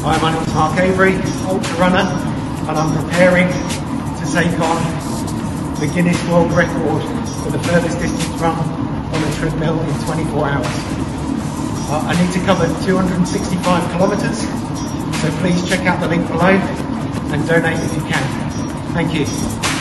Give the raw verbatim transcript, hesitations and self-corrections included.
Hi, my name is Mark Avery, ultra runner, and I'm preparing to take on the Guinness World Record for the furthest distance run on a treadmill in twenty-four hours. Uh, I need to cover two hundred sixty-five kilometres, so please check out the link below and donate if you can. Thank you.